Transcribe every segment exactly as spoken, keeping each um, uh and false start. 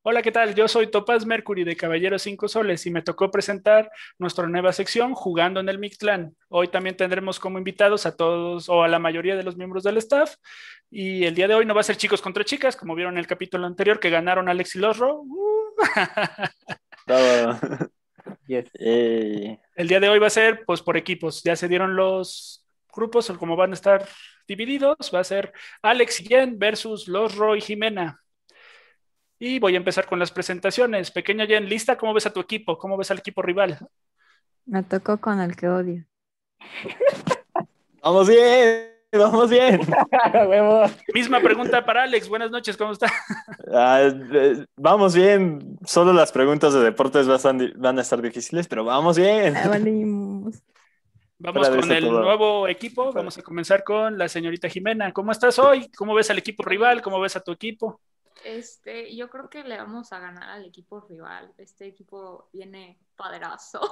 Hola, ¿qué tal? Yo soy Topaz Mercury de Caballeros Cinco Soles y me tocó presentar nuestra nueva sección Jugando en el Mictlán. Hoy también tendremos como invitados a todos o a la mayoría de los miembros del staff. Y el día de hoy no va a ser chicos contra chicas, como vieron en el capítulo anterior que ganaron Alex y Losro. Uh. Todo. Yes. Eh, El día de hoy va a ser pues por equipos. Ya se dieron los grupos, o como van a estar divididos. Va a ser Alex y Jen versus Losro y Jimena. Y voy a empezar con las presentaciones. Pequeña Jen, ¿lista? ¿Cómo ves a tu equipo? ¿Cómo ves al equipo rival? Me tocó con el que odio. Vamos bien, vamos bien. Huevo. Misma pregunta para Alex. Buenas noches, ¿cómo está? Ah, eh, vamos bien. Solo las preguntas de deportes van, van a estar difíciles, pero vamos bien. Ah, valimos. Vamos Fuera de con eso el todo. nuevo equipo. Vamos a comenzar con la señorita Jimena. ¿Cómo estás hoy? ¿Cómo ves al equipo rival? ¿Cómo ves a tu equipo? Este, yo creo que le vamos a ganar al equipo rival. Este equipo viene poderoso.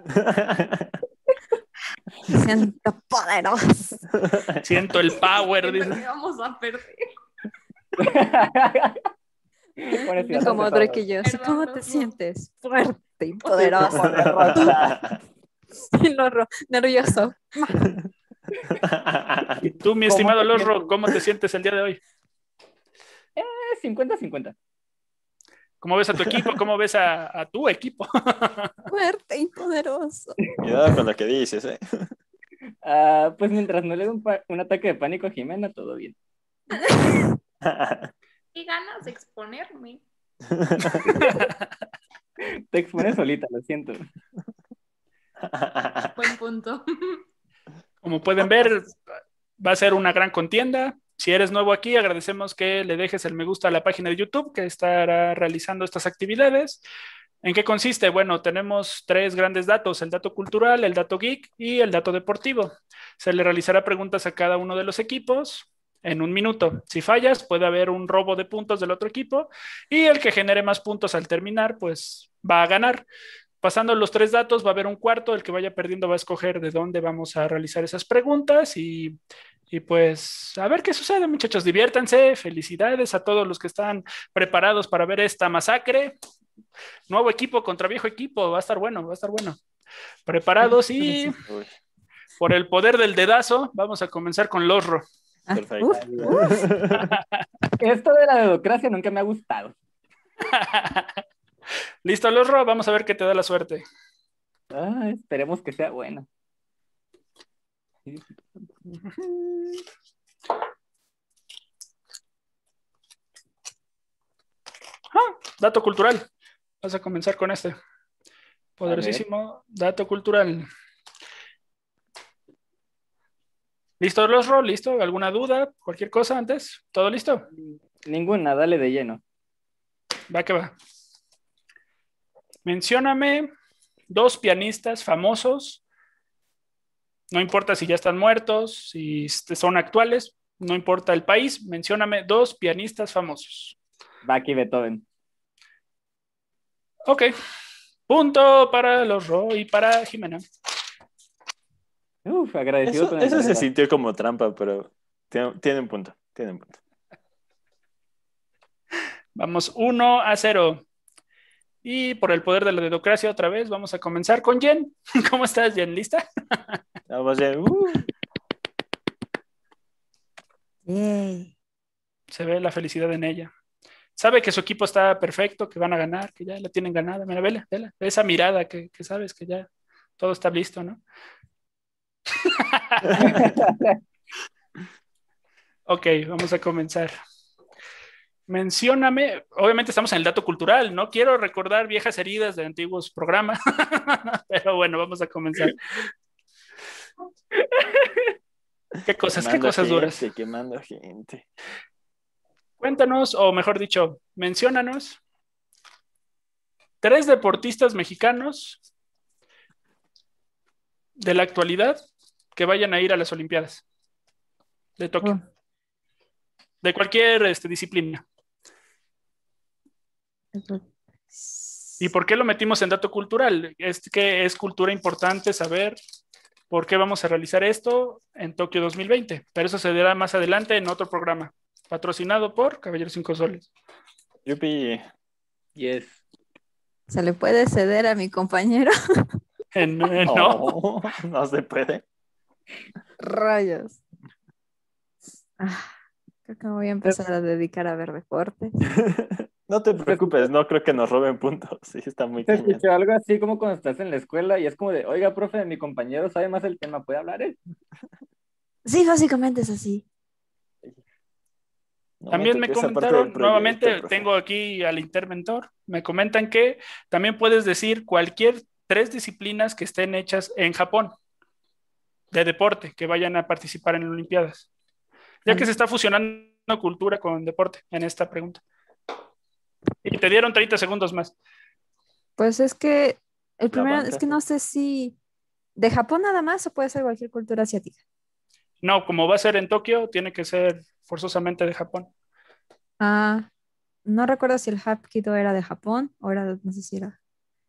Me siento poderoso. Siento el power, Siento dice. que vamos a perder. Como Drake y yo. Perdón, ¿Cómo no, te no. sientes? Fuerte y poderoso. Y Lorro, nervioso. Y tú, mi ¿Cómo estimado te Lorro, sientes? ¿cómo te sientes el día de hoy? cincuenta cincuenta. ¿Cómo ves a tu equipo? ¿Cómo ves a, a tu equipo? Fuerte y poderoso. Cuidado con lo que dices, ¿eh? Ah, pues mientras no le dé un, pa- un ataque de pánico a Jimena, todo bien. Qué ganas de exponerme. Te expones solita, lo siento. Buen punto. Como pueden ver, va a ser una gran contienda. Si eres nuevo aquí, agradecemos que le dejes el me gusta a la página de YouTube que estará realizando estas actividades. ¿En qué consiste? Bueno, tenemos tres grandes datos, el dato cultural, el dato geek y el dato deportivo. Se le realizará preguntas a cada uno de los equipos en un minuto. Si fallas, puede haber un robo de puntos del otro equipo y el que genere más puntos al terminar, pues va a ganar. Pasando los tres datos, va a haber un cuarto, el que vaya perdiendo va a escoger de dónde vamos a realizar esas preguntas y, y pues a ver qué sucede, muchachos, diviértanse, felicidades a todos los que están preparados para ver esta masacre. Nuevo equipo contra viejo equipo, va a estar bueno, va a estar bueno. Preparados y Uy, por el poder del dedazo, vamos a comenzar con Losro. Ah, perfecto. uf, Esto de la dedocracia nunca me ha gustado. ¿Listo, Losro? Vamos a ver qué te da la suerte. Ah, esperemos que sea buena. Ah, dato cultural. Vas a comenzar con este. Poderosísimo dato cultural. ¿Listo, Losro? ¿Listo? ¿Alguna duda? ¿Cualquier cosa antes? ¿Todo listo? Ninguna, dale de lleno. Va que va. Mencióname dos pianistas famosos. No importa si ya están muertos, si son actuales, no importa el país. Mencióname dos pianistas famosos. Bach y Beethoven. Ok. Punto para Losro y para Jimena. Uf, agradecido Eso, con el eso se regalo. sintió como trampa, pero tiene, tiene un punto, tiene un punto. Vamos uno a cero. Y por el poder de la dedocracia otra vez, vamos a comenzar con Jen. ¿Cómo estás, Jen? ¿Lista? Vamos bien. Uh. yay. Se ve la felicidad en ella. Sabe que su equipo está perfecto, que van a ganar, que ya la tienen ganada. Mira, vela, vela. Esa mirada que, que sabes que ya todo está listo, ¿no? Ok, vamos a comenzar. Mencióname, obviamente estamos en el dato cultural, no quiero recordar viejas heridas de antiguos programas, pero bueno, vamos a comenzar. ¿Qué cosas, qué Quemando cosas gente, duras? Quemando gente. Cuéntanos, o mejor dicho, menciónanos tres deportistas mexicanos de la actualidad que vayan a ir a las Olimpiadas de Tokio, Uh, de cualquier este, disciplina. ¿Y por qué lo metimos en dato cultural? Es que es cultura importante saber por qué vamos a realizar esto en Tokio dos mil veinte, pero eso se dará más adelante en otro programa, patrocinado por Caballeros Cinco Soles. Yupi. Yes. ¿Se le puede ceder a mi compañero? Eh, no, eh, no. No, no se puede. Rayos. Ah, creo que me voy a empezar a dedicar a ver deportes. No te preocupes, no creo que nos roben puntos. Sí, está muy Te cañón. escuché algo así como cuando estás en la escuela y es como de, oiga, profe, mi compañero sabe más el tema, ¿puede hablar él? Sí, básicamente es así. No También me toque esa parte comentaron, del proyecto, nuevamente profe. tengo aquí al interventor, me comentan que también puedes decir cualquier tres disciplinas que estén hechas en Japón, de deporte, que vayan a participar en Olimpiadas, ya que se está fusionando cultura con deporte en esta pregunta. Y te dieron treinta segundos más. Pues es que el La primero, banca, es que sí. no sé si de Japón nada más o puede ser cualquier cultura asiática. No, como va a ser en Tokio, tiene que ser forzosamente de Japón. Ah, no recuerdo si el Hapkido era de Japón o era, de- no sé si era.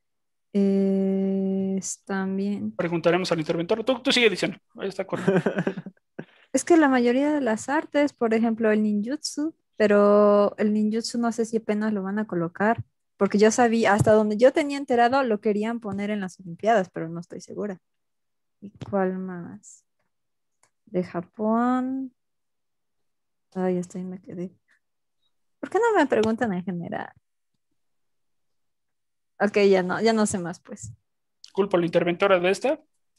Es también. Preguntaremos al interventor. Tú, tú sigue diciendo. Ahí está correcto. Es que la mayoría de las artes, por ejemplo, el ninjutsu, pero el ninjutsu no sé si apenas lo van a colocar, porque yo sabía, hasta donde yo tenía enterado, lo querían poner en las Olimpiadas, pero no estoy segura. ¿Y cuál más? De Japón. Ay, estoy, me quedé. ¿Por qué no me preguntan en general? Ok, ya no, ya no sé más, pues. Culpo a la interventora de esta.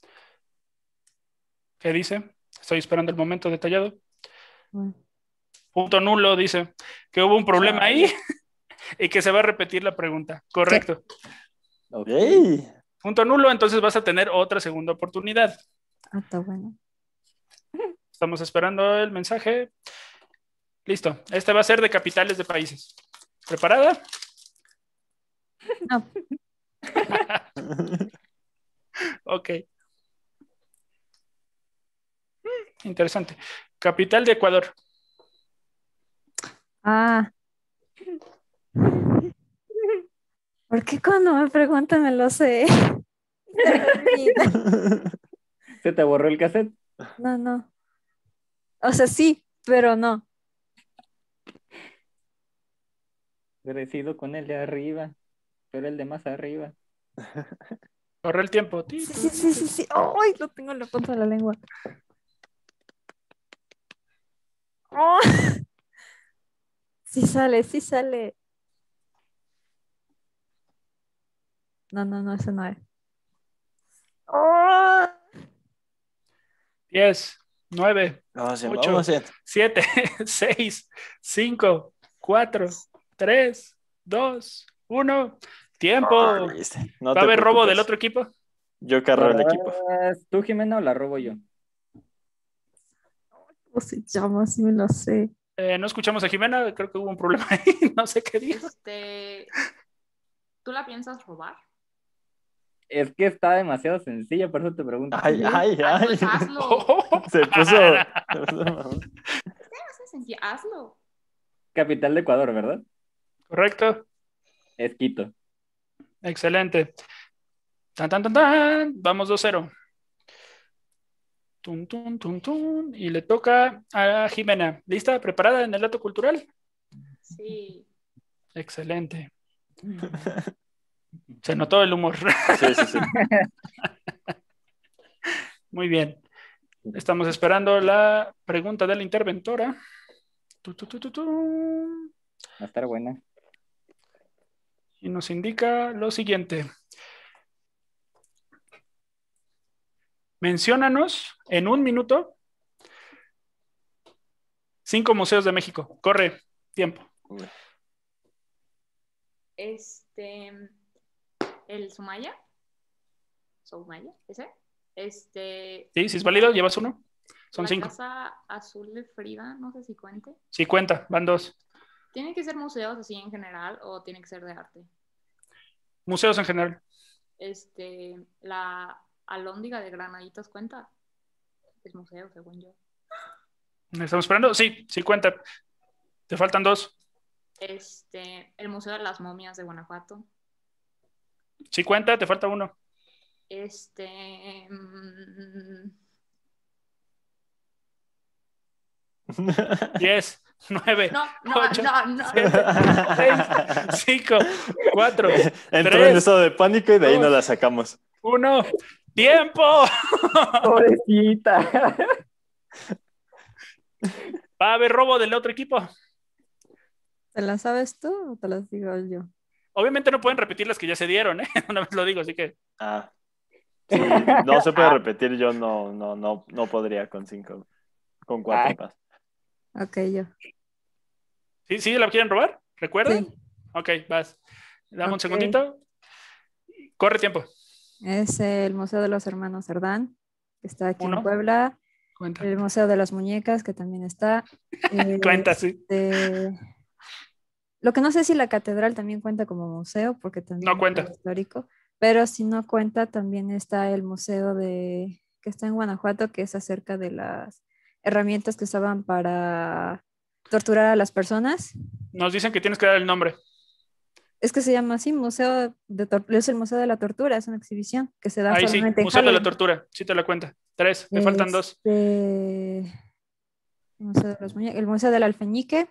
¿Qué dice? Estoy esperando el momento detallado. Bueno. Punto nulo, dice que hubo un problema ahí Chale. y que se va a repetir la pregunta. ¿Qué? Correcto. Ok. ¡Ey! Punto nulo, entonces vas a tener otra segunda oportunidad. Ah, está bueno. Estamos esperando el mensaje. Listo. Este va a ser de capitales de países. ¿Preparada? No, Ok. Interesante. Capital de Ecuador. ah. ¿Por qué cuando me preguntan me lo sé? Se me olvida. ¿Se te borró el cassette? No, no. O sea, sí, pero no. Agradecido con el de arriba, pero el de más arriba. Corre el tiempo. Sí, sí, sí, sí, sí. ¡Ay! Lo tengo en la punta de la lengua. ¡Oh! Sí sale, sí sale. No, no, no, eso no es. ¡Oh! diez, nueve, Vamos, bien, ocho, vamos bien. siete, seis, cinco, cuatro, tres, dos, uno. Tiempo. Listo. No ¿Va a te haber robo preocupes. del otro equipo? Yo carro el equipo. ¿Vas ¿Tú, Jimena, o la robo yo? ¿Cómo se llama? Sí me lo sé. Eh, no escuchamos a Jimena, creo que hubo un problema ahí, no sé qué dijo. Este, ¿tú la piensas robar? Es que está demasiado sencilla, por eso te pregunto. Ay, ay, Ah, ay. pues hazlo. Oh. Se puso. Es sencillo, hazlo. Capital de Ecuador, ¿verdad? Correcto, Es Quito. excelente. Tan, tan, tan, tan. Vamos dos cero. Tun, tun, tun, tun. Y le toca a Jimena. ¿Lista? ¿Preparada en el dato cultural? Sí. Excelente. Se notó el humor. Sí, sí, sí. Muy bien. Estamos esperando la pregunta de la interventora. Tu, tu, tu, tu, tu. Va a estar buena. Y nos indica lo siguiente. Menciónanos en un minuto cinco museos de México. Corre, tiempo. Este, el Sumaya. Sumaya, ese. Este. Sí, si es válido, llevas uno. Son la cinco. Casa Azul de Frida, no sé si cuente. Sí, cuenta, van dos. ¿Tiene que ser museos así en general o tiene que ser de arte? Museos en general. Este, la Alhóndiga de Granaditas cuenta. Es museo, según yo. ¿Estamos esperando? Sí, sí cuenta. Te faltan dos. Este, el Museo de las Momias de Guanajuato. Sí cuenta, te falta uno. Este. mmm, Diez, nueve, No, no, ocho, no, no. siete, seis, cinco, cuatro, Entró en tres, estado de pánico y de ahí dos. no la sacamos. uno. ¡Tiempo! Pobrecita. Va a haber robo del otro equipo. ¿Te las sabes tú o te las digo yo? Obviamente no pueden repetir las que ya se dieron, ¿eh? Una vez lo digo, así que Ah. Sí, no se puede repetir, yo no, no, no, no podría con cinco, con cuatro Ay. más. Ok, yo. ¿sí, sí la quieren robar? ¿Recuerdan? Sí. Ok, vas. Dame un Ok. segundito. Corre tiempo. Es el Museo de los Hermanos Cerdán, que está aquí Uno. en Puebla. Cuenta. El Museo de las Muñecas, que también está. Cuenta, sí. Este, Lo que no sé si la catedral también cuenta como museo, porque también No cuenta. es histórico, pero si no cuenta, también está el museo de que está en Guanajuato, que es acerca de las herramientas que usaban para torturar a las personas. Nos dicen que tienes que dar el nombre. Es que se llama así, Museo de Tor- es el Museo de la Tortura, es una exhibición que se da Ahí sí, solamente en Museo de la Halloween. Tortura. Sí te la cuenta. Tres, me faltan dos. Este, Museo de los Muñe- el Museo del Alfeñique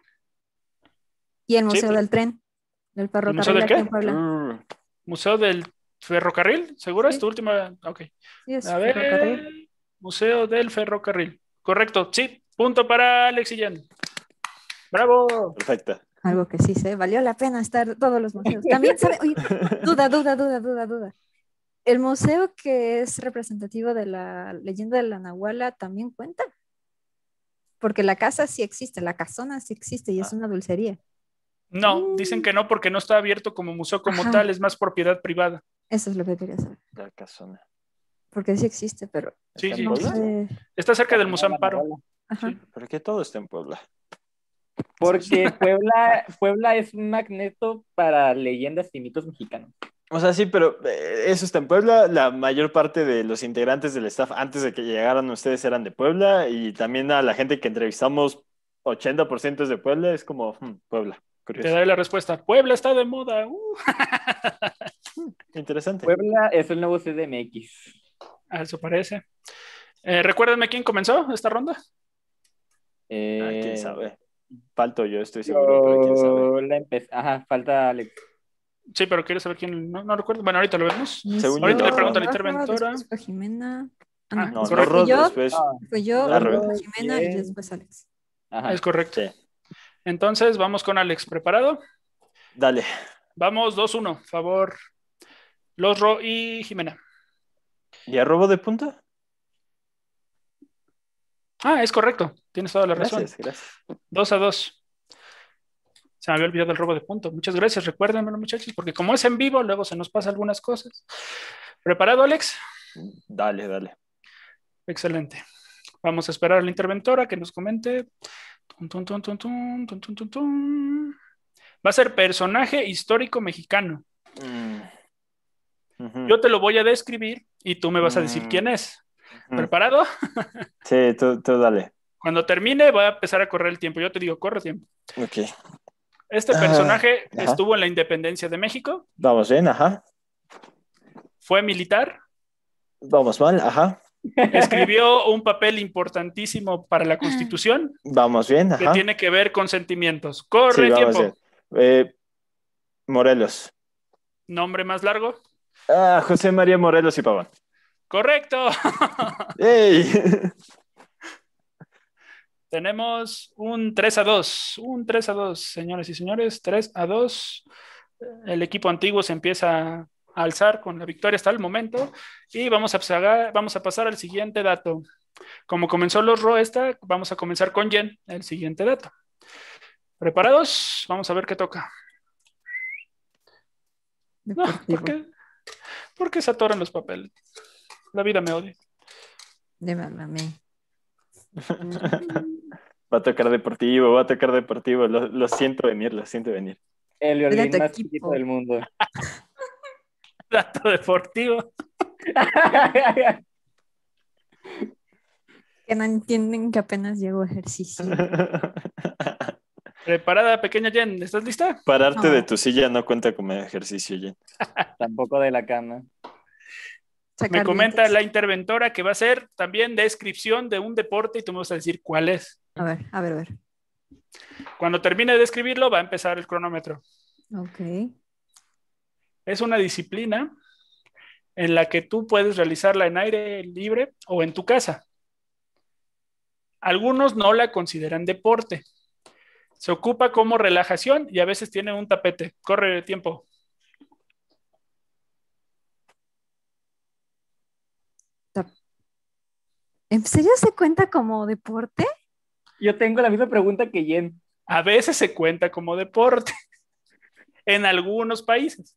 y el Sí, Museo pues. del Tren, del ¿El Museo ferrocarril del aquí qué? en Puebla. Uh, Museo del Ferrocarril, ¿seguro? Sí. ¿Es tu última? Ok. Sí, es A ver, ferrocarril. Museo del Ferrocarril. Correcto, sí. Punto para Alex y Jen. ¡Bravo! perfecto. Algo que sí sé, valió la pena estar todos los museos. También sabe, oye, duda, duda, duda, duda, duda. El museo que es representativo de la leyenda de la Nahuala también cuenta. Porque la casa sí existe, la casona sí existe y es Ah. una dulcería. No, Mm. dicen que no porque no está abierto como museo como Ajá. tal, es más propiedad privada. Eso es lo que quería saber. La casona. Porque sí existe, pero Sí, ¿Está sí. en no Puebla? sé. Está cerca del Museo Amparo. Ajá. Sí. ¿Por qué todo está en Puebla? Porque Puebla, Puebla es un magneto para leyendas y mitos mexicanos. O sea, sí, pero eh, eso está en Puebla. La mayor parte de los integrantes del staff antes de que llegaran ustedes eran de Puebla y también a la gente que entrevistamos, ochenta por ciento es de Puebla. Es como, hmm, Puebla, Te curioso. daré la respuesta. Puebla está de moda. Uh. Interesante. Puebla es el nuevo C D M X. A eso parece. Eh, Recuérdenme quién comenzó esta ronda. Eh, Ah, quién sabe. Falto yo, estoy seguro, pero quién sabe. yo la empecé. Ajá, falta Alex. Sí, pero quiero saber quién. No, no recuerdo. Bueno, ahorita lo vemos. Según Ahorita yo- le pregunto a la Rafa, interventora. Después fue Jimena. Ah, Ah, no, No, después correcto. Rorro, fui yo, después. Ah, fue yo, al luego revés. Jimena y Bien. después Alex. Ajá. Es correcto. Sí, Entonces, vamos con Alex. ¿Preparado? dale. Vamos dos uno. Favor. Losro y Jimena. ¿Ya robo de punta? Ah, es correcto. Tienes toda la razón. Gracias, gracias. Dos a dos. Se me había olvidado el robo de punto. Muchas gracias. Recuérdenmelo, muchachos, porque como es en vivo, luego se nos pasa algunas cosas. ¿Preparado, Alex? Dale, dale. Excelente. Vamos a esperar a la interventora que nos comente. Tun, tun, tun, tun, tun, tun, tun, tun, tun. Va a ser personaje histórico mexicano. Mm. Ujú. Yo te lo voy a describir y tú me vas a decir Mm. quién es. Ujú. ¿Preparado? Sí, tú, tú dale. Cuando termine, va a empezar a correr el tiempo. Yo te digo, corre tiempo. Ok. Este Ah, personaje ajá. estuvo en la independencia de México, Vamos bien, ajá. fue militar, Vamos mal, ajá. escribió un papel importantísimo para la Constitución Vamos bien, que ajá. tiene que ver con sentimientos. Sí, Corre vamos tiempo. bien. Eh, Morelos. Nombre más largo. Ah, José María Morelos y Pavón. Correcto. ¡Ey! Tenemos un tres a dos. Un tres a dos, señores y señores. tres a dos. El equipo antiguo se empieza a alzar con la victoria hasta el momento. Y vamos a, pasar, vamos a pasar al siguiente dato. Como comenzó los Ro esta, vamos a comenzar con Jen, el siguiente dato. ¿Preparados? Vamos a ver qué toca. No, ¿por qué? ¿Por qué se atoran los papeles? La vida me odia. Dímelo a mí. Va a tocar deportivo, va a tocar deportivo. Lo, lo siento venir, lo siento venir. El Cuida violín tu más equipo. chiquito del mundo. Dato deportivo. Que no entienden que apenas llego a ejercicio. Preparada, pequeña Jen. ¿Estás lista? Pararte No. de tu silla no cuenta como ejercicio, Jen. Tampoco de la cama. Sacar Me comenta dientes. la interventora que va a ser también descripción de un deporte y tú me vas a decir cuál es. A ver, a ver, a ver. Cuando termine de escribirlo, va a empezar el cronómetro. Ok. Es una disciplina en la que tú puedes realizarla en aire libre o en tu casa. Algunos no la consideran deporte. Se ocupa como relajación y a veces tiene un tapete. Corre tiempo. ¿En serio se cuenta como deporte? Yo tengo la misma pregunta que Jen. A veces se cuenta como deporte en algunos países.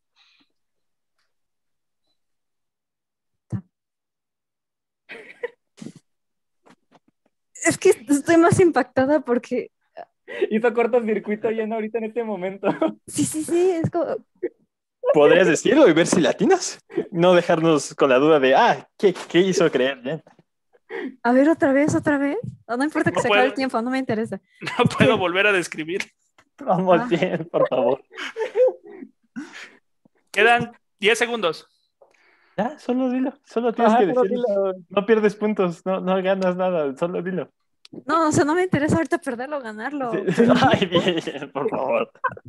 Es que estoy más impactada porque Hizo cortocircuito Jen ahorita en este momento. sí, sí, sí, es como... ¿Podrías decirlo y ver si latinas? No dejarnos con la duda de, ah, ¿qué, qué hizo creer? ¿Eh? A ver, otra vez, otra vez. No, no importa que No se acabe puedo. el tiempo, no me interesa. No puedo volver a describir. Vamos Ah. bien, por favor. Quedan diez segundos. Ya, solo dilo, solo tienes Ajá, que pero decirlo. dilo. No pierdes puntos, no, no ganas nada, solo dilo. No, o sea, no me interesa ahorita perderlo o ganarlo. Sí. Pero- Ay, bien, por favor.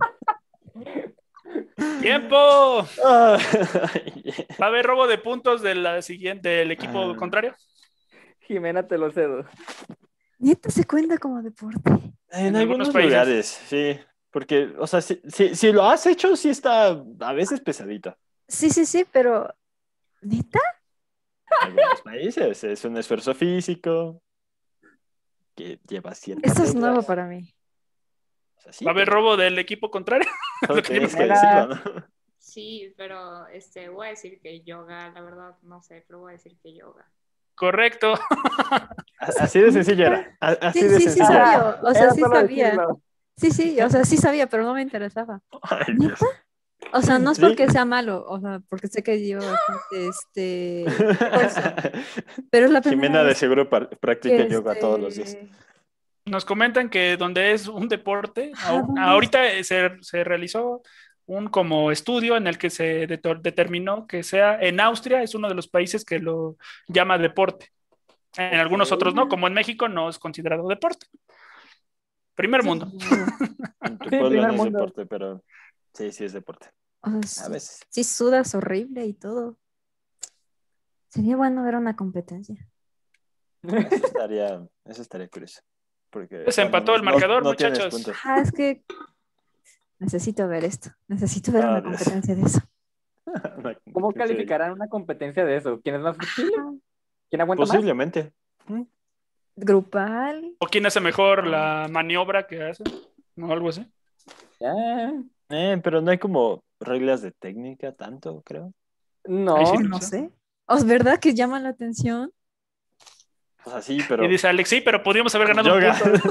¡Tiempo! Ay, ¿Va a haber robo de puntos de la siguiente, del equipo Ah. contrario? Jimena, te lo cedo. Neta se cuenta como deporte. En, En algunos algunos países. lugares, sí. Porque, o sea, si, si, si lo has hecho, sí está a veces pesadito. Sí, sí, sí, pero ¿neta? En algunos países es un esfuerzo físico que lleva ciertas Eso es reglas. nuevo para mí. O sea, sí, ¿Va a haber pero robo del equipo contrario? solo Lo que yo tienes me- que Jimena. decirlo, ¿no? Sí, pero este, voy a decir que yoga, la verdad, no sé, pero voy a decir que yoga. Correcto. Así de sencillo era. A- Así Sí, de sí, sí sencillo sabía. era. O sea, Era sí solo sabía. decirlo. Sí, sí, o sea, sí sabía, pero no me interesaba. Ay, ¿Neta? Dios. O sea, no es Sí. porque sea malo, o sea, porque sé que lleva bastante este esfuerzo, pero es la primera Jimena de vez seguro par- practica que yoga todos los días. este... Nos comentan que donde es un deporte, Ajá, au- ¿dónde es? ahorita eh, se, se realizó un como estudio en el que se deto- determinó que sea en Austria, es uno de los países que lo llama deporte. En algunos otros no, como en México no es considerado deporte. Primer Eso es mundo. nuevo. En tu Sí, pueblo primer no es mundo. deporte, pero sí, sí es deporte. O sea, A sí, veces. sí sudas horrible y todo. Sería bueno ver una competencia. Eso estaría, eso estaría curioso. Porque, Se bueno, empató no, el no- marcador, no tienes muchachos. puntos. Ah, es que necesito ver esto. Necesito ver Ah, una Dios. competencia de eso. Una ¿Cómo competencia de- calificarán una competencia de eso? ¿Quién es más flexible? ¿Quién aguanta más? Posiblemente. Grupal. ¿O quién hace mejor la maniobra que hace? ¿No? Algo así. Ya. Eh, pero no hay como reglas de técnica tanto, creo. No. Ahí sí No sé. ¿O es verdad que llaman la atención? O sea, sí, pero Y dice Alex, sí, pero podríamos haber ganado un yoga. punto.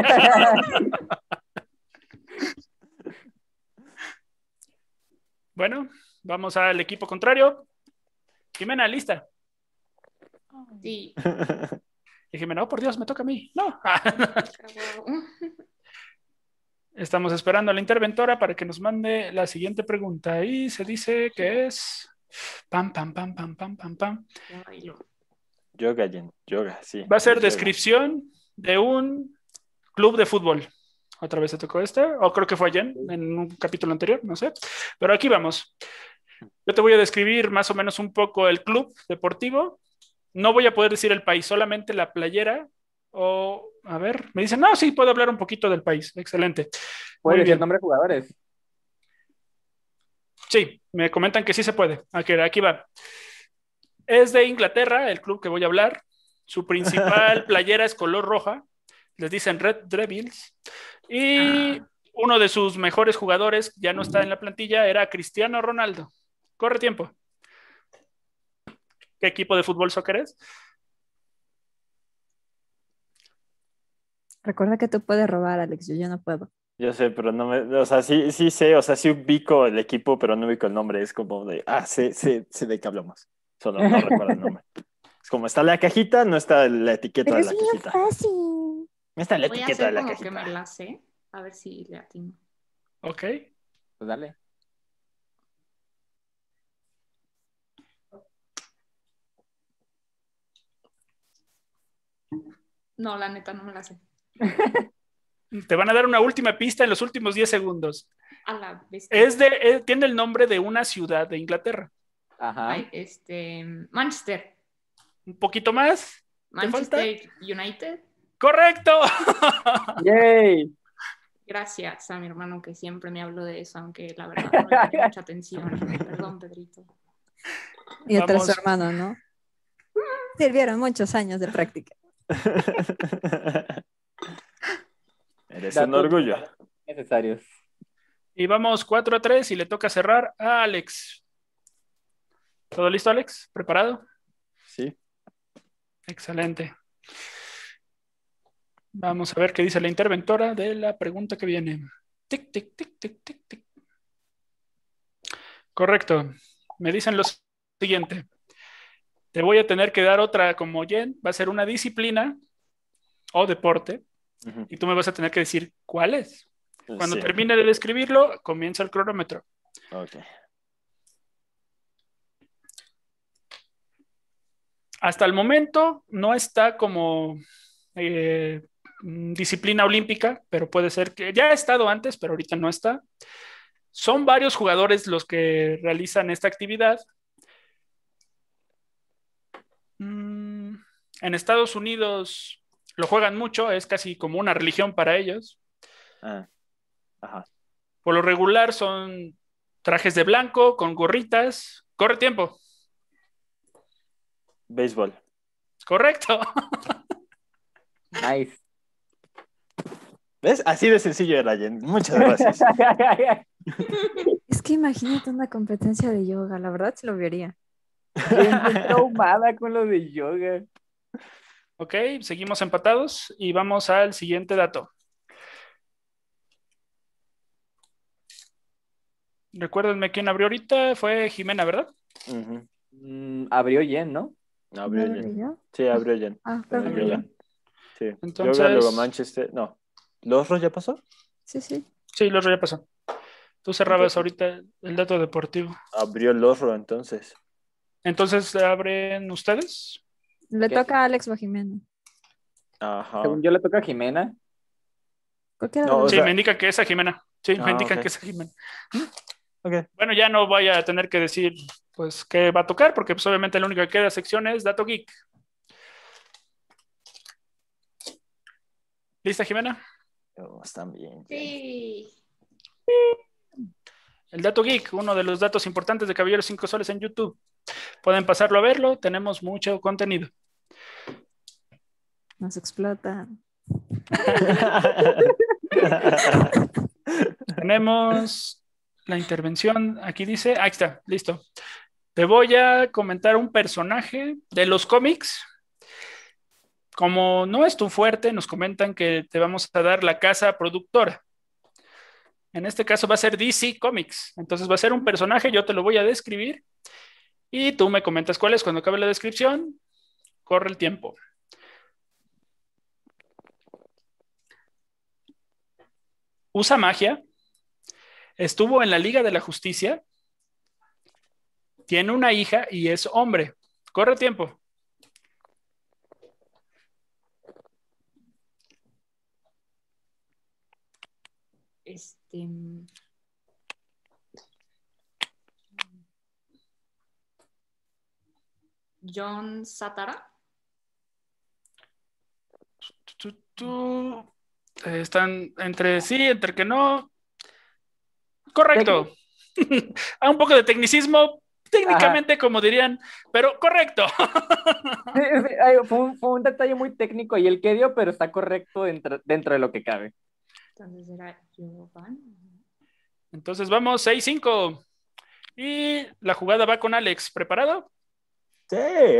Bueno, vamos al equipo contrario. Jimena, lista. Sí. Y Jimena, oh, por Dios, me toca a mí. No. Wow. Estamos esperando a la interventora para que nos mande la siguiente pregunta. Y se dice que es... Pam, pam, pam, pam, pam, pam, pam. Ya bailó. Yoga, Jen, yoga, sí. Va a ser es yoga. descripción de un club de fútbol. Otra vez se tocó este, o creo que fue ayer en un capítulo anterior, no sé. Pero aquí vamos. Yo te voy a describir más o menos un poco el club deportivo. No voy a poder decir el país, solamente la playera. O, a ver, me dicen, no, sí, puedo hablar un poquito del país. Excelente. ¿Puedes Muy decir bien. nombre de jugadores? Sí, me comentan que sí se puede. Aquí, aquí va. Es de Inglaterra, el club que voy a hablar. Su principal playera es color roja. Les dicen Red Devils. Y uno de sus mejores jugadores, ya no está en la plantilla, era Cristiano Ronaldo. Corre tiempo. ¿Qué equipo de fútbol soccer es? Recuerda que tú puedes robar, Alex. Yo ya no puedo. Yo sé, pero no me, o sea, sí, sí sé, o sea, sí ubico el equipo, pero no ubico el nombre. Es como de, ah, sé, sé, sé de qué hablamos. Solo no recuerdo el nombre. Es como está la cajita, no está la etiqueta Pero de es la bien cajita. fácil. No está la Voy a etiqueta de hacer la como que cajita. me la sé. A ver si le atino. Ok. Pues dale. No, la neta no me la sé. Te van a dar una última pista en los últimos diez segundos. A la bestia. Es de, eh, tiene el nombre de una ciudad de Inglaterra. Ajá. Ay, este, Manchester. Un poquito más. ¿Te falta? Manchester United. ¡Correcto! ¡Yay! Gracias a mi hermano que siempre me habló de eso, aunque la verdad no le ponía mucha atención. Perdón, Pedrito. Y el Vamos. tercer hermano, ¿no? Sirvieron muchos años de práctica. Eres Datos un orgullo. necesarios. Y vamos cuatro a tres y le toca cerrar a Alex. ¿Todo listo, Alex? ¿Preparado? Sí. Excelente. Vamos a ver qué dice la interventora de la pregunta que viene. Tic, tic, tic, tic, tic, tic. Correcto. Me dicen lo siguiente. Te voy a tener que dar otra como Jen. Va a ser una disciplina o deporte. Ujú. Y tú me vas a tener que decir cuál es. Cuando Sí. termine de describirlo, comienza el cronómetro. Ok. Hasta el momento no está como eh, disciplina olímpica, pero puede ser que ya ha estado antes, pero ahorita no está. Son varios jugadores los que realizan esta actividad. Mm, en Estados Unidos lo juegan mucho, es casi como una religión para ellos. Ah. Ajá. Por lo regular son trajes de blanco con gorritas. Corre tiempo. Béisbol. Correcto. Nice. ¿Ves? Así de sencillo era, Jen. Muchas gracias. Es que imagínate una competencia de yoga, la verdad se lo vería. Estoy traumada con lo de yoga. Ok, seguimos empatados y vamos al siguiente dato. Recuérdenme quién abrió ahorita, fue Jimena, ¿verdad? Ujú. Mm, abrió Jen, ¿no? No, abrió ¿No Jen. yo? Sí, abrió Jen. Ah, Con creo el que yoga. yo. Sí. Entonces- Yoga, luego Manchester. No. ¿Los Ros ya pasó? Sí, sí. Sí, lo ya pasó. Tú cerrabas ahorita el dato deportivo. Abrió el Osro entonces. Entonces, ¿abren ustedes? Le ¿Qué? toca a Alex o a Jimena. Ajá. Según yo le toca a Jimena. Cualquiera No, de o los Sí, sea- me indican que es a Jimena. Sí, me Ah, indican ok. que es a Jimena. Ok. Bueno, ya no voy a tener que decir pues qué va a tocar, porque pues obviamente lo único que queda sección es Dato Geek. ¿Lista, Jimena? Oh, están bien. Jen. Sí. El Dato Geek, uno de los datos importantes de Caballeros cinco Soles en YouTube. Pueden pasarlo a verlo, tenemos mucho contenido. Nos explotan. Tenemos la intervención, aquí dice, ahí está, listo. Te voy a comentar un personaje de los cómics. Como no es tu fuerte, nos comentan que te vamos a dar la casa productora. En este caso va a ser D C Comics. Entonces va a ser un personaje, yo te lo voy a describir y tú me comentas cuál es. Cuando acabe la descripción, corre el tiempo. Usa magia. Estuvo en la Liga de la Justicia. Tiene una hija y es hombre. Corre tiempo. Este. John Satara. Tú, tú, eh, están entre sí, entre que no. Correcto. A un poco de tecnicismo, técnicamente, como dirían, pero correcto. Sí, sí, ay, fue, un, fue un detalle muy técnico y el que dio, pero está correcto dentro, dentro de lo que cabe. Entonces era Giovanni. Entonces vamos, seis cinco. Y la jugada va con Alex. ¿Preparado? Sí.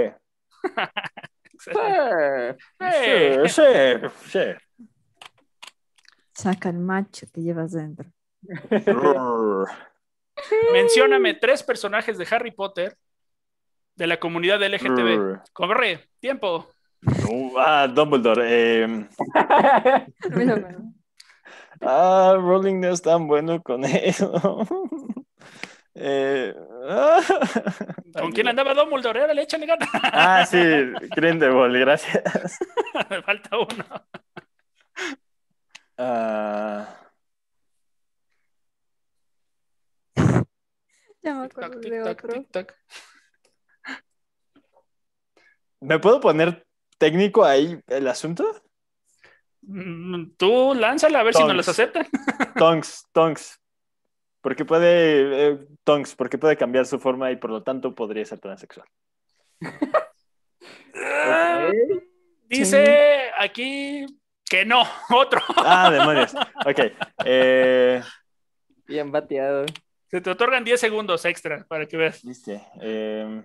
Excelente. Sí, Eh, sí, sí. Saca el macho que llevas dentro. Rrr. Mencióname tres personajes de Harry Potter de la comunidad L G T B. Rrr. Corre, tiempo. Uh, ah, Dumbledore. eh, Mira, mira. ah, Rowling no es tan bueno con eso. eh, ah, ¿Con quién andaba Dumbledore? Órale, échale gana. Ah, sí, Grindelwald, gracias. Me falta uno. Ah, Ya me Tic-tac, acuerdo de tic-tac, otro. tic-tac. ¿me puedo poner técnico ahí el asunto? Mm, Tú lánzala a ver si nos las Tonks. aceptan. Tonks, Tonks. Porque puede, eh, Tonks, porque puede cambiar su forma y por lo tanto podría ser transexual. Ah, Ok. Dice aquí que no, otro. Ah, demonios. Ok. Eh, Bien bateado. Se te otorgan diez segundos extra para que veas. Viste. Eh,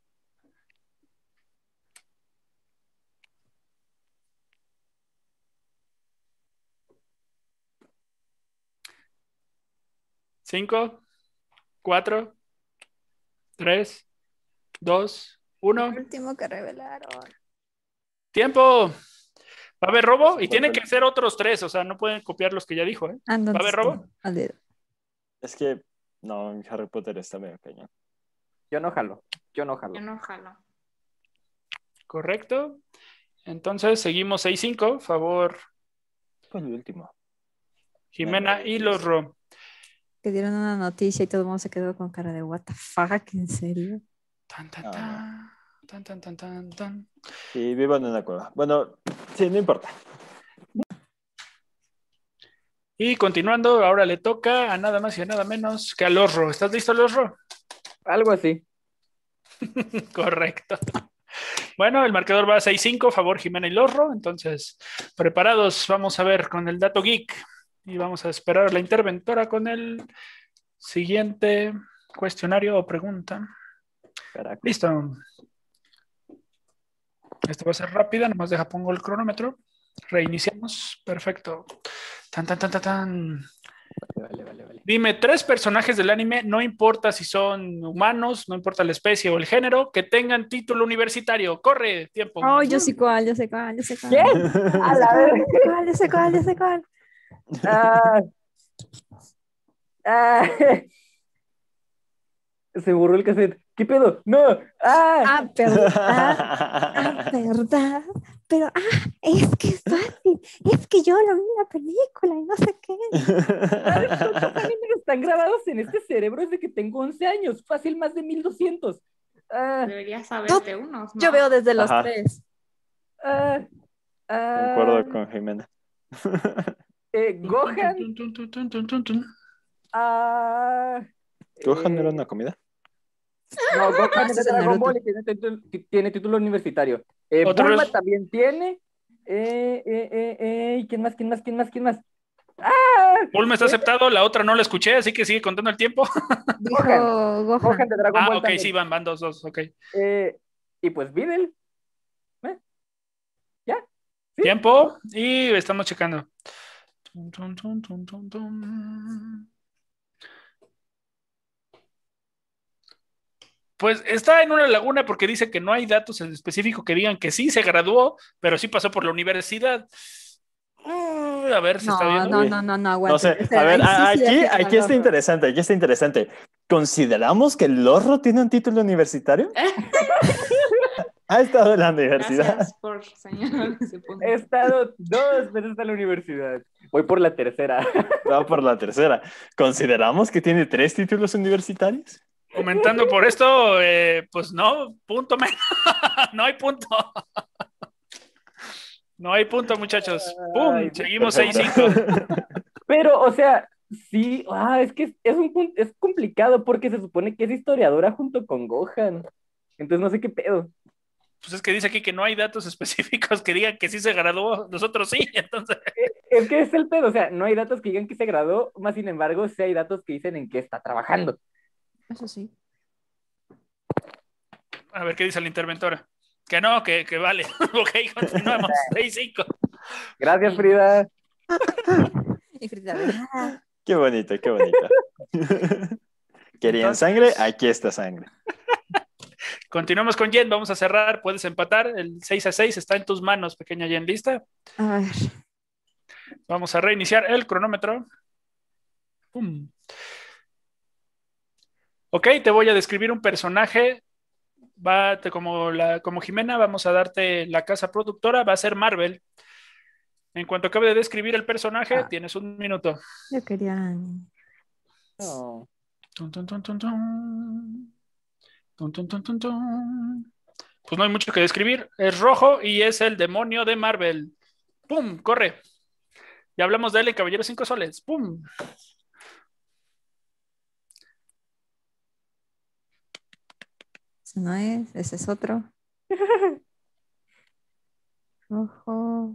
Cinco, cuatro, tres, dos, uno. El último que revelaron. Tiempo. Va a haber robo y Buen tiene que pelo. ser otros tres, o sea, no pueden copiar los que ya dijo, ¿eh? Ah, no, ¿Va a haber robo? al dedo. es que no, Harry Potter está medio cañón. Yo no jalo. Yo no jalo. Yo no jalo. Correcto. Entonces seguimos seis cinco. Favor, Pues el último. Jimena y los Ro. Que dieron una noticia y todo el mundo se quedó con cara de what the fuck, ¿en serio? Tan, tan, Ah, tan. Tan, tan, tan, tan, tan. Y vivan en la cueva. Bueno, sí, no importa. Y continuando, ahora le toca a nada más y a nada menos que al Osro. ¿Estás listo, Osro? Algo así. Correcto. Bueno, el marcador va a seis cinco, favor Jimena y Lorro. Entonces, preparados, vamos a ver con el dato geek. Y vamos a esperar a la interventora con el siguiente cuestionario o pregunta. Carajo. Listo. Esto va a ser rápida, nomás deja pongo el cronómetro. Reiniciamos. Perfecto. Tan, tan, tan, tan, tan. Vale, vale, vale. Dime tres personajes del anime, no importa si son humanos, no importa la especie o el género, que tengan título universitario. Corre, tiempo. Oh, yo sé cuál, yo sé cuál, yo sé cuál. ¿Qué? Yo A sé la cuál, vez. yo sé cuál, yo sé cuál, yo sé cuál. Ah, ah, se borró el cassette. ¿Qué pedo? ¡No! ¡Ah! Ah, verdad, ah, verdad. Pero, ah, es que es fácil. Es que yo lo vi en la película y no sé qué. ¿Sabes cuántos animes están grabados en este cerebro desde que tengo once años? Fácil, más de mil doscientos. Ah, Deberías saberte unos, ¿no? Yo veo desde los Ajá. tres. ah, ah, Concuerdo con Jimena. eh, Gohan. Tun, tun, tun, tun, tun, tun, tun. ah, ¿Gohan no era eh, una comida? No, Gohan Ah, es ese de es el Dragon Naruto. Ball y tiene, título- tiene título universitario. Eh, Otro Bulma es- también tiene. Eh, eh, eh, eh, ¿quién más? ¿Quién más? ¿Quién más? ¿Quién más? ¡Ah! Bulma está aceptado, la otra no la escuché, así que sigue contando el tiempo. Dijo Gohan. Gohan. Gohan de Dragon Ah, Ball ok, también. sí, van, van dos, dos, ok. Eh, y pues Videl. ¿Eh? ¿Ya? ¿Sí? Tiempo y estamos checando. Tun, tun, tun, tun, tun, tun. Pues está en una laguna porque dice que no hay datos en específico que digan que sí se graduó, pero sí pasó por la universidad. Uh, a ver, se está No, viendo. no, no, no, no, aguante. No sé, O sea, a ver, ahí sí, a- sí, aquí, así aquí como está loco. interesante, aquí está interesante. ¿Consideramos que el Lorro tiene un título universitario? Ha estado en la universidad. Gracias por señalar ese punto. He estado dos veces en la universidad. Voy por la tercera. Va por la tercera. ¿Consideramos que tiene tres títulos universitarios? Comentando por esto, eh, pues no, punto menos. No hay punto. No hay punto, muchachos. ¡Pum! Ay, Seguimos seis Perfecto. cinco. Pero, o sea, sí, ah, es que es, es un punto, es complicado porque se supone que es historiadora junto con Gohan. Entonces no sé qué pedo. Pues es que dice aquí que no hay datos específicos que digan que sí se graduó, nosotros sí, entonces. Es que es el pedo, o sea, no hay datos que digan que se graduó, más sin embargo, sí hay datos que dicen en qué está trabajando. Eso sí. A ver qué dice la interventora. Que no, que, que vale. Ok, continuamos. seis cinco. Gracias, Frida. Y Frida, de nada. Qué bonito, qué bonito. ¿Querían Entonces- sangre? Aquí está sangre. Continuamos con Jen, vamos a cerrar, puedes empatar. El seis a seis está en tus manos, pequeña Jen, ¿lista? A ver. Vamos a reiniciar el cronómetro. Pum. Ok, te voy a describir un personaje. Va, te- como, la, como Jimena, vamos a darte la casa productora, va a ser Marvel. En cuanto acabe de describir el personaje, Ah. tienes un minuto. Yo quería. No. Tun, tun, tun, tun, tun. Tun, tun, tun, tun, tun. Pues no hay mucho que describir. Es rojo y es el demonio de Marvel. ¡Pum! Corre. Ya hablamos de él en Caballero Cinco Soles. ¡Pum! Ese no es, ese es otro. Ojo.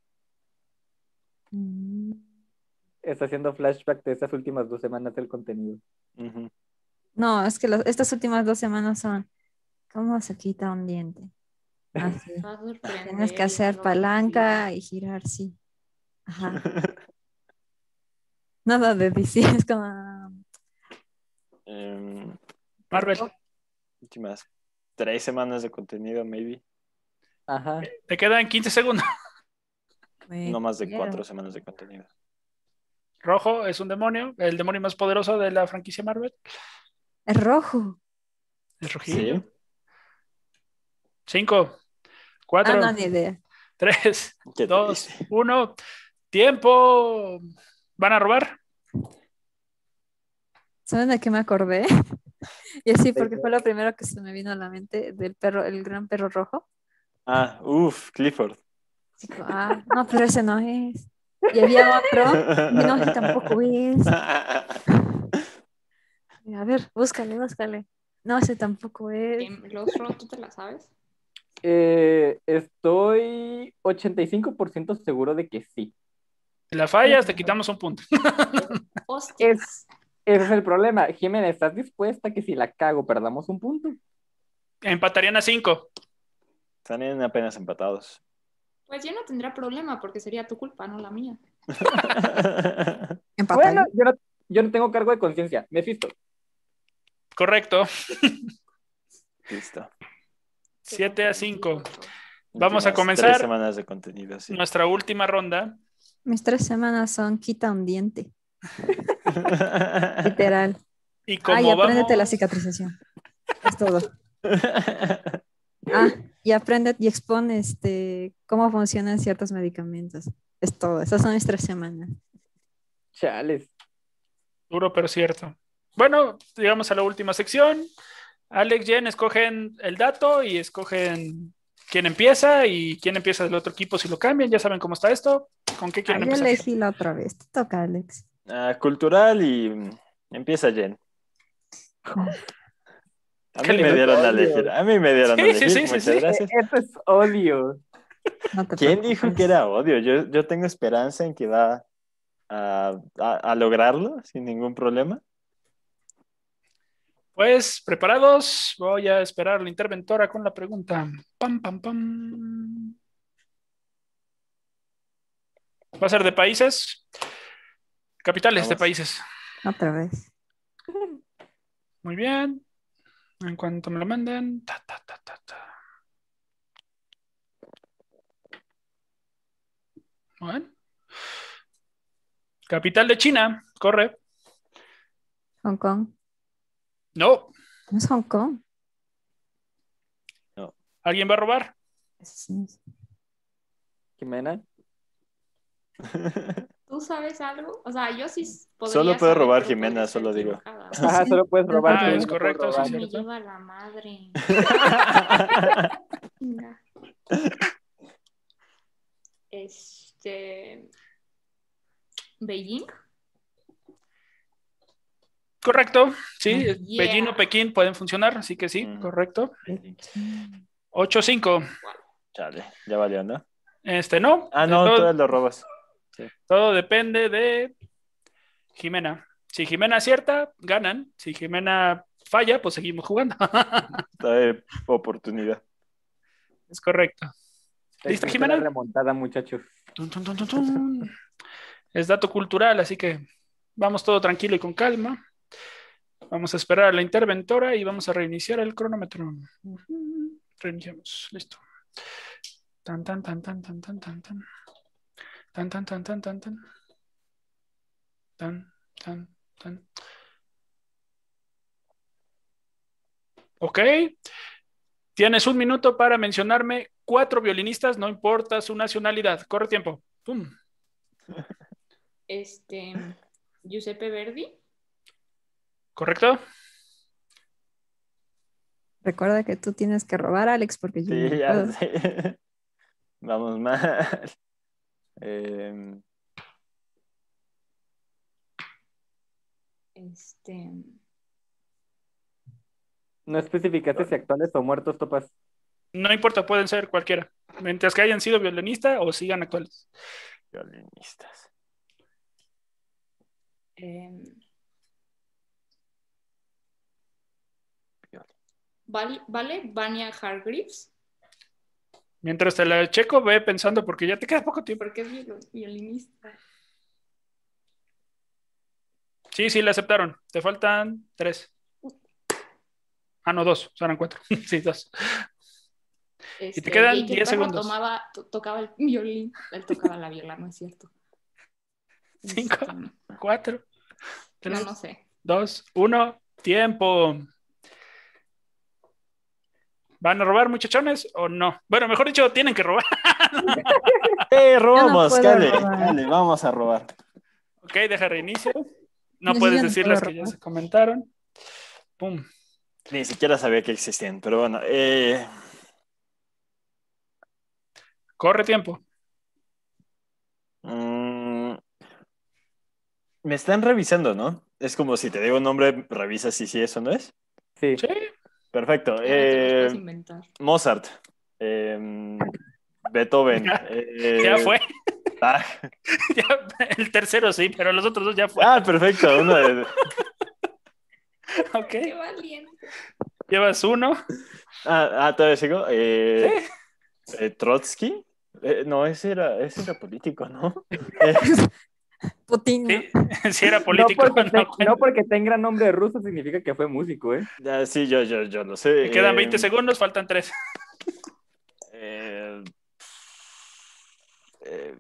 Mm. Está haciendo flashback de estas últimas dos semanas del contenido. Ujú. No, es que las- estas últimas dos semanas son. ¿Cómo se quita un diente? Así. Va a sorprender Tienes que y no hacer lo palanca y girar, sí. Ajá. Nada de D C, es como. Em, Marvel. últimas tres semanas de contenido, maybe. Ajá. Te quedan quince segundos. me No más de quiero. cuatro semanas de contenido. Rojo es un demonio, el demonio más poderoso de la franquicia Marvel. Es rojo. Es rojillo. Sí. Cinco, Ah, cuatro, no, ni idea. tres, ¿Qué te dos, dice? uno. Tiempo. ¿Van a robar? ¿Saben de qué me acordé? Y así, porque fue lo primero que se me vino a la mente del perro, el gran perro rojo. Ah, uff, Clifford. Así como, ah, no, pero ese no es. Y había otro, y no, ese tampoco es. A ver, búscale, búscale. No, ese tampoco es. Em, Los Ro, ¿tú te la sabes? Eh, estoy ochenta y cinco por ciento seguro de que sí. Si la fallas, te quitamos un punto. Hostias. Ese es el problema. Jimena, ¿estás dispuesta a que si la cago perdamos un punto? Empatarían a cinco. Están apenas empatados. Pues yo no tendría problema porque sería tu culpa, no la mía. Empatar. Bueno, yo no, yo no tengo cargo de conciencia. Mephisto. Correcto. Listo. siete a cinco. Vamos a Últimas comenzar. Tres semanas de contenido, sí. Nuestra última ronda. Mis tres semanas son quita un diente. Literal. Y como Ah, y apréndete vamos... la cicatrización. Es todo. Ah, y aprende y expone este, cómo funcionan ciertos medicamentos. Es todo. Esas son mis tres semanas. Chales. Duro, pero cierto. Bueno, llegamos a la última sección. Alex, Jen, escogen el dato y escogen quién empieza y quién empieza del otro equipo si lo cambian. Ya saben cómo está esto. ¿Con qué Ah, quieren yo empezar? elegí la otra vez. Te toca, Alex. Ah, cultural y mm, empieza Jen. A Qué mí me lindo. dieron a elegir. A mí me dieron Sí, a sí, elegir. sí, sí, Muchas sí. gracias. Esto es odio. No te ¿Quién preocupes. dijo que era odio? Yo, yo tengo esperanza en que va a, a- a lograrlo sin ningún problema. Pues, preparados. Voy a esperar a la interventora con la pregunta. Pam, pam, pam. Va a ser de países. Capitales de Vamos. países. Otra vez. Muy bien. En cuanto me lo manden. Ta, ta, ta, ta, ta. Bueno. Capital de China. Corre. Hong Kong. No. No es Hong Kong. ¿Alguien va a robar? Es- es- Jimena. ¿Tú sabes algo? O sea, yo sí podría Solo puede saber, robar pero Jimena, podría estar solo digo. equivocada. Sí, Ajá, sí. solo puedes robar. Ah, tú, es no puedo correcto, sí, robar. sí. Me ¿cierto? lleva la madre. Venga. Este. Beijing. Correcto. Sí. Yeah. Beijing o Pekín pueden funcionar, así que sí, Mm. correcto. ocho cinco. Chale, ya valió, ¿no? Este no. Ah, no, todo, todas lo robas. todo depende de Jimena. Si Jimena acierta, ganan. Si Jimena falla, pues seguimos jugando. Hay oportunidad. Es correcto. ¿Listo, Existe la Jimena? remontada, muchachos. Tun, tun, tun, tun, tun. Es dato cultural, así que vamos todo tranquilo y con calma. Vamos a esperar a la interventora y vamos a reiniciar el cronómetro. Ujú. Reiniciamos. Listo. Tan, tan, tan, tan, tan, tan, tan, tan. Tan, tan, tan, tan, tan, tan. Tan, tan, tan. Ok. Tienes un minuto para mencionarme cuatro violinistas, no importa su nacionalidad. Corre tiempo. Pum. Este, Giuseppe Verdi. ¿Correcto? Recuerda que tú tienes que robar, Alex, porque yo Sí, no ya puedo. sé. Vamos mal. Eh, Este, No especificaste si actuales o muertos, Topas. No importa, pueden ser cualquiera. Mientras que hayan sido violinista o sigan actuales. violinistas. em, ¿vale, ¿vale Vania Hargreaves? Mientras te la checo, ve pensando porque ya te queda poco tiempo. Porque es viol- violinista. Sí, sí, la aceptaron. Te faltan tres. Ah, no, dos. Serán cuatro. Sí, dos. Este, Y te quedan y que el diez perro segundos. tomaba, to- tocaba el violín. Él tocaba la viola, ¿no es cierto? Cinco, Este, cuatro, no, tres, no sé. dos, uno. Tiempo. ¿Van a robar, muchachones, o no? Bueno, mejor dicho, tienen que robar. ¡Eh, robamos! puedo Cale, robar. cale, vamos a robar. Ok, deja reinicio. No Yo puedes ya no decir puedo las que ya robar. se comentaron. Pum. Ni siquiera sabía que existían, pero bueno. Eh, Corre tiempo. mm, me están revisando, ¿no? Es como si te digo un nombre, revisas si sí eso no es. Sí. Sí. Perfecto. Ya no te los puedes Eh, inventar. Mozart. Eh, Beethoven. Ya, eh, ya fue. Bach. Ya, el tercero sí, pero los otros dos ya fue. Ah, perfecto. Uno de... Ok. Qué valiente. Llevas uno. Ah, ah, todavía sigo. Eh, eh, Trotsky. Eh, no, ese era, ese era político, ¿no? Eh, Putin, ¿no? Sí, si era No político. porque, No te- cuenta. no porque tenga nombre ruso significa que fue músico, ¿eh? ya, sí, yo, yo, yo lo sé. Te quedan Eh, veinte segundos, faltan tres. eh, eh,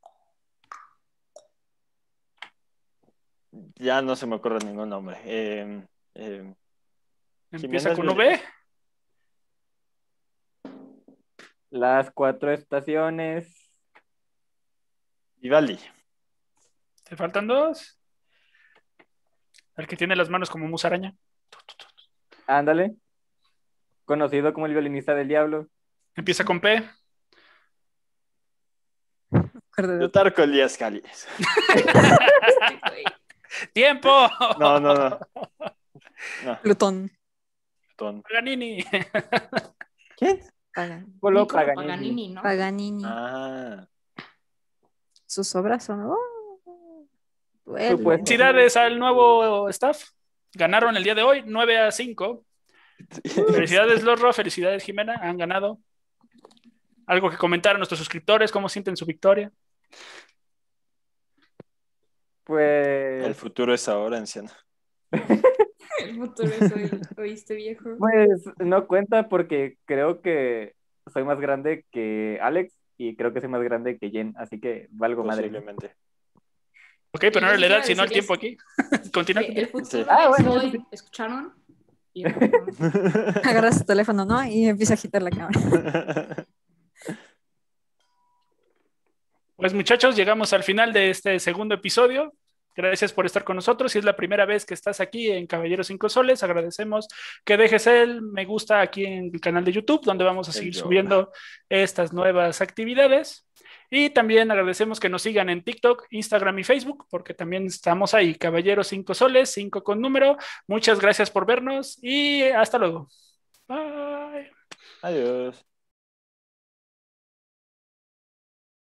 ya no se me ocurre ningún nombre. Eh, eh, Empieza Jiménez con Violín. V. Las cuatro estaciones. Vivaldi. Te faltan dos. El que tiene las manos como musaraña. Ándale. Conocido como el violinista del diablo. Empieza con P. Acuerdo de- Plutarco Elías Calles. Este güey. ¡Tiempo! No, no, no. No, Plutón. Ton. Paganini. ¿Quién? Pagan- Niccolo Niccolo Paganini. Paganini, ¿no? Paganini. Ah, Sus obras son. oh, duelen. Supuesto. Felicidades al nuevo staff. Ganaron el día de hoy nueve a cinco. Felicidades, Lorro. Felicidades, Jimena. Han ganado. Algo que comentar a nuestros suscriptores. ¿Cómo sienten su victoria? Pues, el futuro es ahora, anciano. El futuro es hoy, ¿oíste, viejo? pues no cuenta porque creo que soy más grande que Alex y creo que soy más grande que Jen, así que valgo madre. Posiblemente. Ok, pero no era la edad, sino el tiempo aquí. Continúa. Que el futuro Sí. Ah, es bueno, hoy. eso sí. ¿Escucharon? Y el futuro- Agarra su teléfono, ¿no? Y empieza a agitar la cámara. Pues muchachos, llegamos al final de este segundo episodio. Gracias por estar con nosotros. Si es la primera vez que estás aquí en Caballeros Cinco Soles, agradecemos que dejes el me gusta aquí en el canal de YouTube, donde vamos a El seguir yo. subiendo estas nuevas actividades. Y también agradecemos que nos sigan en TikTok, Instagram y Facebook, porque también estamos ahí, Caballeros Cinco Soles, cinco con número. Muchas gracias por vernos y hasta luego. Bye. Adiós.